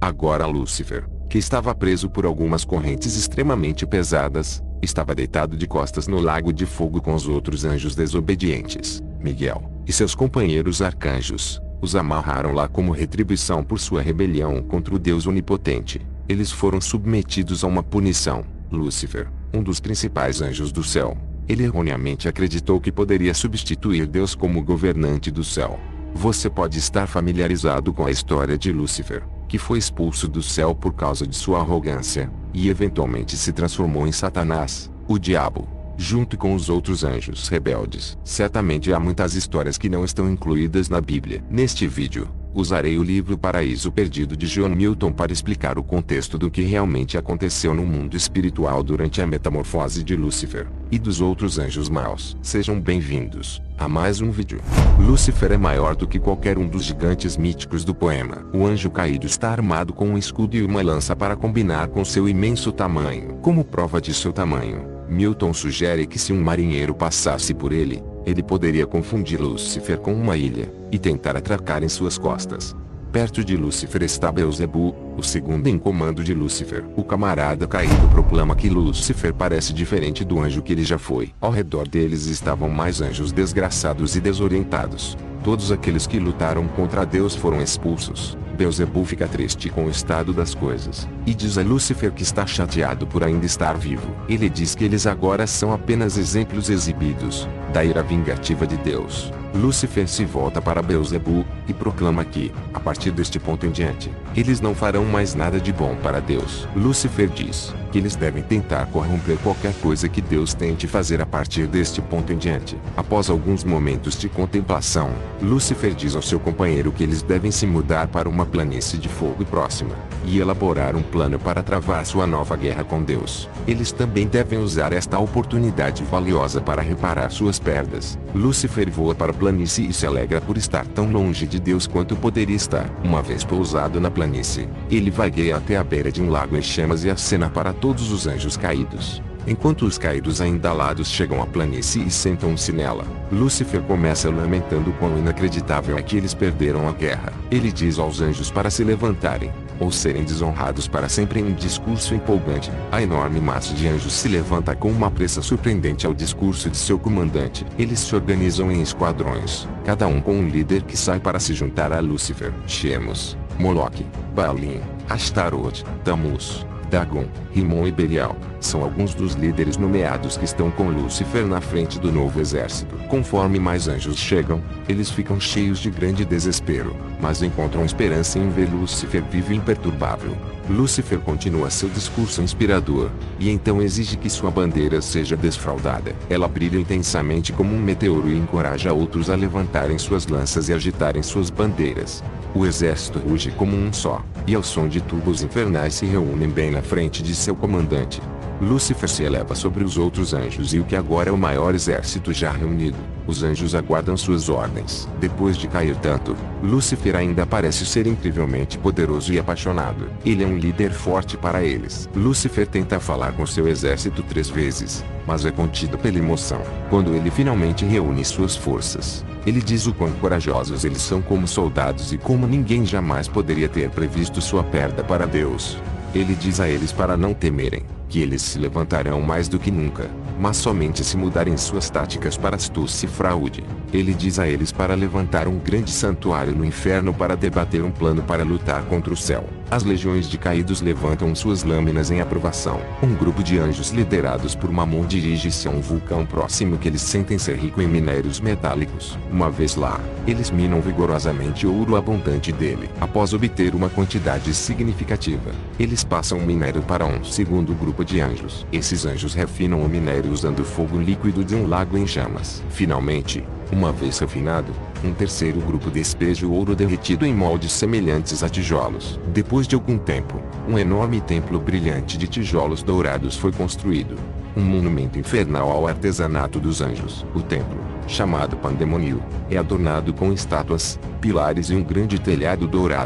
Agora Lúcifer, que estava preso por algumas correntes extremamente pesadas, estava deitado de costas no lago de fogo com os outros anjos desobedientes. Miguel e seus companheiros arcanjos os amarraram lá como retribuição por sua rebelião contra o Deus onipotente. Eles foram submetidos a uma punição. Lúcifer, um dos principais anjos do céu, ele erroneamente acreditou que poderia substituir Deus como governante do céu. Você pode estar familiarizado com a história de Lúcifer, que foi expulso do céu por causa de sua arrogância, e eventualmente se transformou em Satanás, o diabo, junto com os outros anjos rebeldes. Certamente há muitas histórias que não estão incluídas na Bíblia. Neste vídeo, usarei o livro Paraíso Perdido de John Milton para explicar o contexto do que realmente aconteceu no mundo espiritual durante a metamorfose de Lúcifer e dos outros anjos maus. Sejam bem-vindos a mais um vídeo. Lúcifer é maior do que qualquer um dos gigantes míticos do poema. O anjo caído está armado com um escudo e uma lança para combinar com seu imenso tamanho. Como prova de seu tamanho, Milton sugere que se um marinheiro passasse por ele, ele poderia confundir Lúcifer com uma ilha e tentar atracar em suas costas. Perto de Lúcifer está Beelzebu, o segundo em comando de Lúcifer. O camarada caído proclama que Lúcifer parece diferente do anjo que ele já foi. Ao redor deles estavam mais anjos desgraçados e desorientados. Todos aqueles que lutaram contra Deus foram expulsos. Beelzebu fica triste com o estado das coisas, e diz a Lúcifer que está chateado por ainda estar vivo. Ele diz que eles agora são apenas exemplos exibidos da ira vingativa de Deus. Lúcifer se volta para Beelzebu e proclama que, a partir deste ponto em diante, eles não farão mais nada de bom para Deus. Lúcifer diz que eles devem tentar corromper qualquer coisa que Deus tente fazer a partir deste ponto em diante. Após alguns momentos de contemplação, Lúcifer diz ao seu companheiro que eles devem se mudar para uma planície de fogo próxima e elaborar um plano para travar sua nova guerra com Deus. Eles também devem usar esta oportunidade valiosa para reparar suas perdas. Lúcifer voa para a planície e se alegra por estar tão longe de Deus quanto poderia estar. Uma vez pousado na planície, ele vagueia até a beira de um lago em chamas e acena para todos os anjos caídos. Enquanto os caídos ainda alados chegam à planície e sentam-se nela, Lúcifer começa lamentando quão inacreditável é que eles perderam a guerra. Ele diz aos anjos para se levantarem, ou serem desonrados para sempre em um discurso empolgante. A enorme massa de anjos se levanta com uma pressa surpreendente ao discurso de seu comandante. Eles se organizam em esquadrões, cada um com um líder que sai para se juntar a Lúcifer. Chemos, Moloque, Baalim, Astaroth, Tammuz, Dagon, Rimon e Belial são alguns dos líderes nomeados que estão com Lúcifer na frente do novo exército. Conforme mais anjos chegam, eles ficam cheios de grande desespero, mas encontram esperança em ver Lúcifer vivo e imperturbável. Lúcifer continua seu discurso inspirador, e então exige que sua bandeira seja desfraldada. Ela brilha intensamente como um meteoro e encoraja outros a levantarem suas lanças e agitarem suas bandeiras. O exército ruge como um só, e ao som de tubos infernais se reúnem bem na frente de seu comandante. Lúcifer se eleva sobre os outros anjos e o que agora é o maior exército já reunido. Os anjos aguardam suas ordens. Depois de cair tanto, Lúcifer ainda parece ser incrivelmente poderoso e apaixonado. Ele é um líder forte para eles. Lúcifer tenta falar com seu exército 3 vezes, mas é contido pela emoção. Quando ele finalmente reúne suas forças, ele diz o quão corajosos eles são como soldados e como ninguém jamais poderia ter previsto sua perda para Deus. Ele diz a eles para não temerem, que eles se levantarão mais do que nunca, mas somente se mudarem suas táticas para astúcia e fraude. Ele diz a eles para levantar um grande santuário no inferno para debater um plano para lutar contra o céu. As legiões de caídos levantam suas lâminas em aprovação. Um grupo de anjos liderados por Mamon dirige-se a um vulcão próximo que eles sentem ser rico em minérios metálicos. Uma vez lá, eles minam vigorosamente o ouro abundante dele. Após obter uma quantidade significativa, eles passam o minério para um segundo grupo de anjos. Esses anjos refinam o minério usando fogo líquido de um lago em chamas. Finalmente, uma vez refinado, um terceiro grupo despeja o ouro derretido em moldes semelhantes a tijolos. Depois de algum tempo, um enorme templo brilhante de tijolos dourados foi construído. Um monumento infernal ao artesanato dos anjos. O templo, chamado Pandemônio, é adornado com estátuas, pilares e um grande telhado dourado.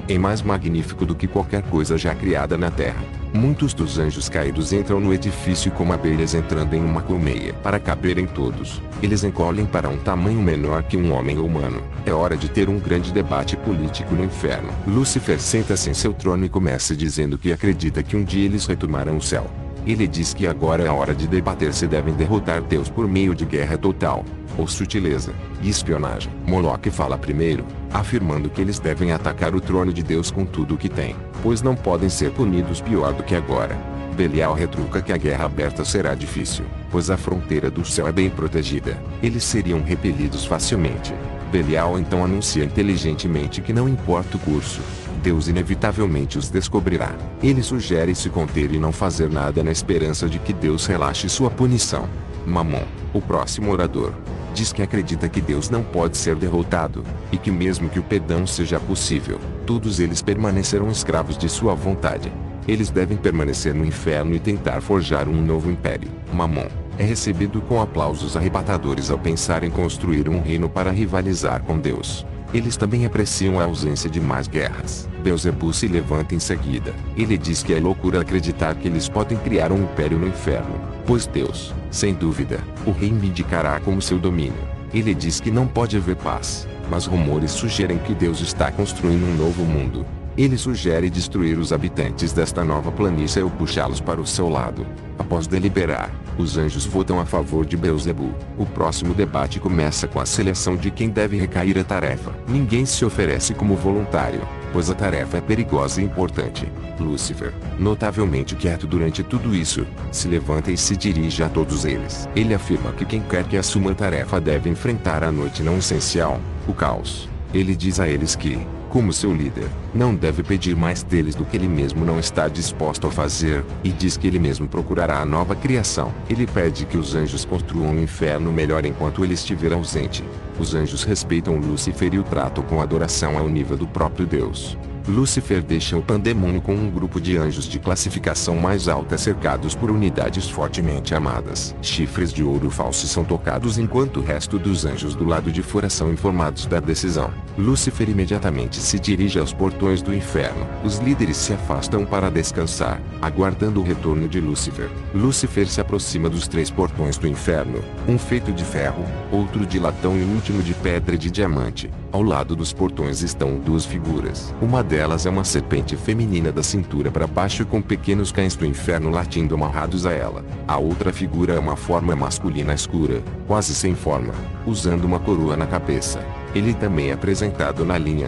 é mais magnífico do que qualquer coisa já criada na terra. Muitos dos anjos caídos entram no edifício como abelhas entrando em uma colmeia. Para caberem todos, eles encolhem para um tamanho menor que um homem humano. É hora de ter um grande debate político no inferno. Lúcifer senta-se em seu trono e começa dizendo que acredita que um dia eles retomarão o céu. Ele diz que agora é a hora de debater se devem derrotar Deus por meio de guerra total, ou sutileza, e espionagem. Moloque fala primeiro, afirmando que eles devem atacar o trono de Deus com tudo o que tem, pois não podem ser punidos pior do que agora. Belial retruca que a guerra aberta será difícil, pois a fronteira do céu é bem protegida. Eles seriam repelidos facilmente. Belial então anuncia inteligentemente que não importa o curso, Deus inevitavelmente os descobrirá. Ele sugere se conter e não fazer nada na esperança de que Deus relaxe sua punição. Mamon, o próximo orador, diz que acredita que Deus não pode ser derrotado, e que mesmo que o perdão seja possível, todos eles permanecerão escravos de sua vontade. Eles devem permanecer no inferno e tentar forjar um novo império. Mamon é recebido com aplausos arrebatadores ao pensar em construir um reino para rivalizar com Deus. Eles também apreciam a ausência de mais guerras. Beelzebul se levanta em seguida. Ele diz que é loucura acreditar que eles podem criar um império no inferno, pois Deus, sem dúvida, o reivindicará como seu domínio. Ele diz que não pode haver paz, mas rumores sugerem que Deus está construindo um novo mundo. Ele sugere destruir os habitantes desta nova planície ou puxá-los para o seu lado. Após deliberar, os anjos votam a favor de Beelzebul. O próximo debate começa com a seleção de quem deve recair a tarefa. Ninguém se oferece como voluntário, pois a tarefa é perigosa e importante. Lúcifer, notavelmente quieto durante tudo isso, se levanta e se dirige a todos eles. Ele afirma que quem quer que assuma a tarefa deve enfrentar a noite não essencial, o caos. Ele diz a eles que, como seu líder, não deve pedir mais deles do que ele mesmo não está disposto a fazer, e diz que ele mesmo procurará a nova criação. Ele pede que os anjos construam um inferno melhor enquanto ele estiver ausente. Os anjos respeitam Lúcifer e o tratam com adoração ao nível do próprio Deus. Lúcifer deixa o pandemônio com um grupo de anjos de classificação mais alta cercados por unidades fortemente armadas. Chifres de ouro falsos são tocados enquanto o resto dos anjos do lado de fora são informados da decisão. Lúcifer imediatamente se dirige aos portões do inferno. Os líderes se afastam para descansar, aguardando o retorno de Lúcifer. Lúcifer se aproxima dos 3 portões do inferno, um feito de ferro, outro de latão e o último de pedra e de diamante. Ao lado dos portões estão 2 figuras. Uma delas é uma serpente feminina da cintura para baixo com pequenos cães do inferno latindo amarrados a ela. A outra figura é uma forma masculina escura, quase sem forma, usando uma coroa na cabeça. Ele também é apresentado na linha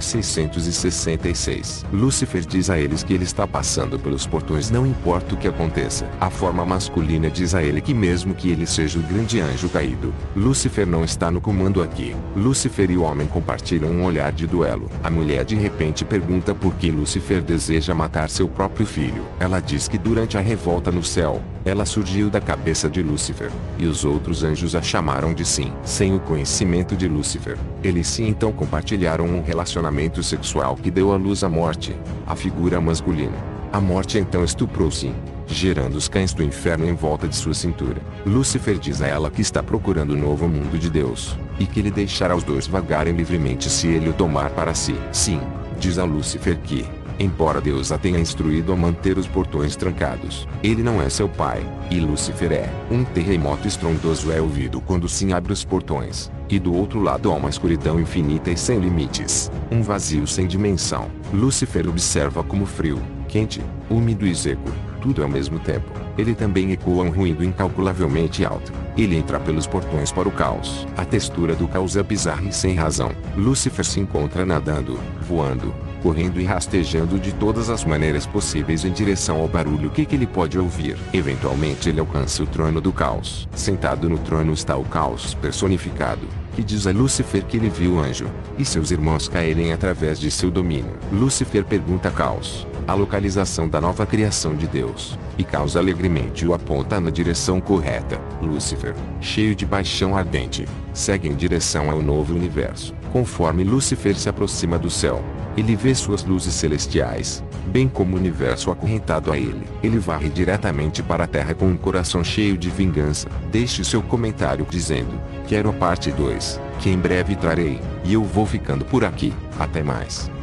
666. Lúcifer diz a eles que ele está passando pelos portões não importa o que aconteça. A forma masculina diz a ele que mesmo que ele seja o grande anjo caído, Lúcifer não está no comando aqui. Lúcifer e o homem compartilham um olhar de duelo. A mulher de repente pergunta por que Lúcifer deseja matar seu próprio filho. Ela diz que durante a revolta no céu, ela surgiu da cabeça de Lúcifer, e os outros anjos a chamaram de Sim. Sem o conhecimento de Lúcifer, eles sim então compartilharam um relacionamento sexual que deu à luz a morte, a figura masculina. A morte então estuprou Sim, gerando os cães do inferno em volta de sua cintura. Lúcifer diz a ela que está procurando o novo mundo de Deus, e que ele deixará os 2 vagarem livremente se ele o tomar para si. Sim, diz a Lúcifer que, embora Deus a tenha instruído a manter os portões trancados, ele não é seu pai, e Lúcifer é. Um terremoto estrondoso é ouvido quando Sim abre os portões, e do outro lado há uma escuridão infinita e sem limites, um vazio sem dimensão. Lúcifer observa como frio, quente, úmido e seco, tudo ao mesmo tempo. Ele também ecoa um ruído incalculavelmente alto. Ele entra pelos portões para o caos. A textura do caos é bizarra e sem razão. Lúcifer se encontra nadando, voando, correndo e rastejando de todas as maneiras possíveis em direção ao barulho que ele pode ouvir. Eventualmente ele alcança o trono do caos. Sentado no trono está o caos personificado, que diz a Lúcifer que ele viu o anjo e seus irmãos caírem através de seu domínio. Lúcifer pergunta a Caos a localização da nova criação de Deus, e Caos alegremente o aponta na direção correta. Lúcifer, cheio de paixão ardente, segue em direção ao novo universo. Conforme Lúcifer se aproxima do céu, ele vê suas luzes celestiais, bem como o universo acorrentado a ele. Ele varre diretamente para a Terra com um coração cheio de vingança. Deixe seu comentário dizendo: quero a parte 2, que em breve trarei, e eu vou ficando por aqui. Até mais.